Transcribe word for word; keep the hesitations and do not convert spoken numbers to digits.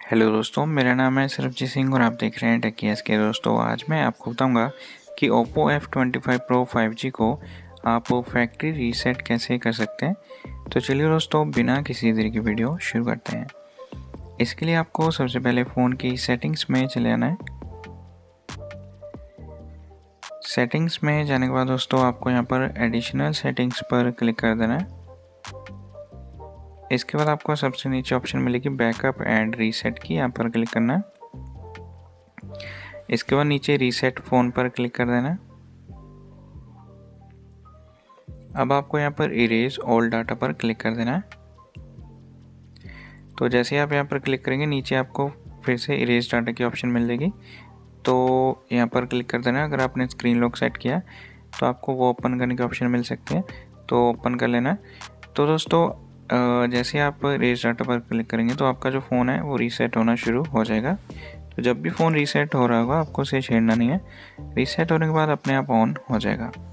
Hello दोस्तों, मेरा नाम है सरबजीत सिंह और आप देख रहे हैं टेकियास के। दोस्तों आज मैं आपको बताऊंगा कि Oppo F twenty five pro five G को आप फैक्ट्री रीसेट कैसे कर सकते हैं। तो चलिए दोस्तों, बिना किसी देर की वीडियो शुरू करते हैं। इसके लिए आपको सबसे पहले फ़ोन की सेटिंग्स में चले आना है। सेटिंग्स में जाने के बाद दोस्तों आपको यहाँ पर एडिशनल सेटिंग्स पर क्लिक कर देना है। इसके बाद आपको सबसे नीचे ऑप्शन मिलेगी बैकअप एंड रीसेट की, यहाँ पर क्लिक करना है। इसके बाद नीचे रीसेट फ़ोन पर क्लिक कर देना है। अब आपको यहाँ पर इरेज ऑल डाटा पर क्लिक कर देना है। तो जैसे आप यहाँ पर क्लिक करेंगे नीचे आपको फिर से इरेज डाटा की ऑप्शन मिल जाएगी, तो यहाँ पर क्लिक कर देना है। अगर आपने स्क्रीन लॉक सेट किया तो आपको वो ओपन करने के ऑप्शन मिल सकते हैं, तो ओपन कर लेना है। तो दोस्तों जैसे आप इरेज डाटा पर क्लिक करेंगे तो आपका जो फ़ोन है वो रीसेट होना शुरू हो जाएगा। तो जब भी फ़ोन रीसेट हो रहा होगा आपको उसे छेड़ना नहीं है, रीसेट होने के बाद अपने आप ऑन हो जाएगा।